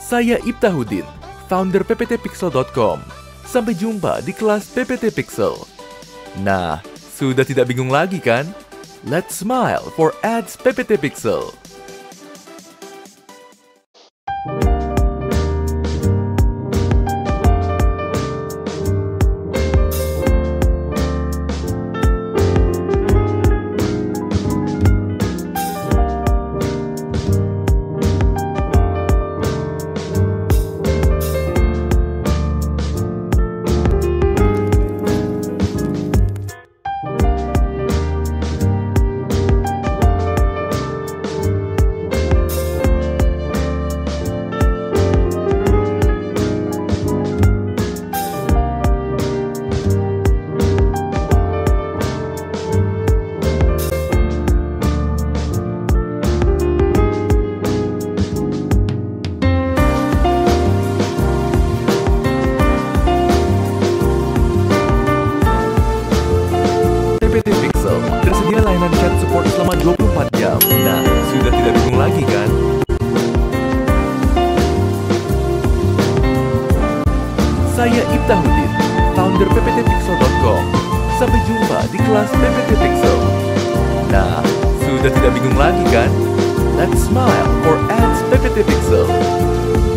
Saya Iptahudin, founder Pptpixel.com. Sampai jumpa di kelas Pptpixel. Nah, sudah tidak bingung lagi kan? Let's smile for ads Pptpixel. Pptpixel tersedia layanan chat support selama 24 jam. Nah, sudah tidak bingung lagi kan? Saya Iptahudin, founder Pptpixel.com. Sampai jumpa di kelas Pptpixel. Nah, sudah tidak bingung lagi kan? Let's smile for ads Pptpixel.